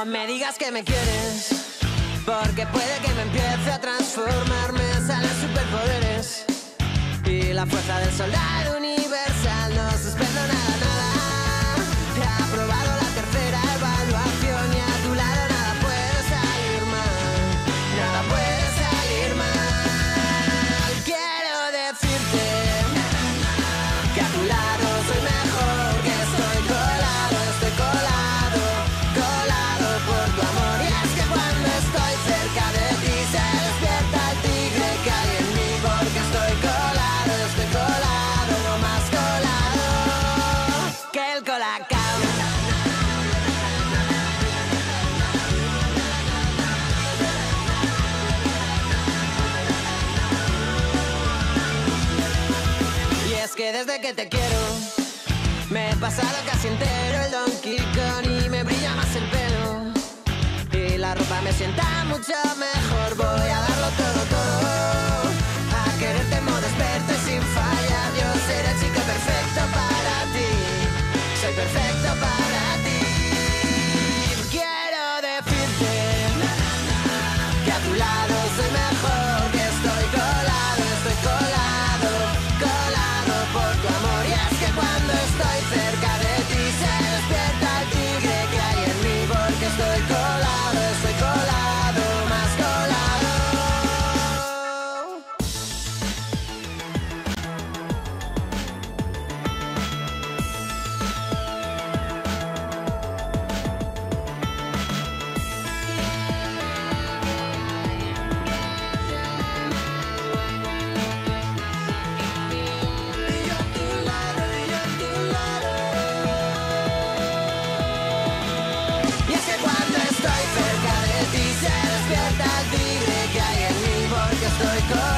No me digas que me quieres, porque puede que me empiece a transformar. Me salen superpoderes y la fuerza del soldado universal. No suspendo nada, nada. He aprobado la tercera evaluación y a tu lado nada puede salir mal. Nada puede salir mal. Quiero decirte que a tu lado soy mejor, que estoy colado, colado por tu amor. Y es que cuando estoy cerca de ti se despierta el tigre que hay en mí, porque estoy colado, más colado que el colacao. Y es que desde que te quiero me he pasado casi entero el Donkey Kong y me brilla más el pelo y la ropa me sienta mucho mejor. Voy a darlo todo, a quererte en modo experto y sin fallar. Yo seré el chico perfecto para ti, soy perfecto para ti. Quiero decirte que a tu lado soy mejor, que estoy colado por tu amor. Y es que cuando estoy cerca de ti se despierta el tigre que hay en mí, porque estoy colado, más colado. Y yo a tu lado, Y es que cuando estoy cerca de ti se despierta el tigre que hay en mí, porque estoy colado.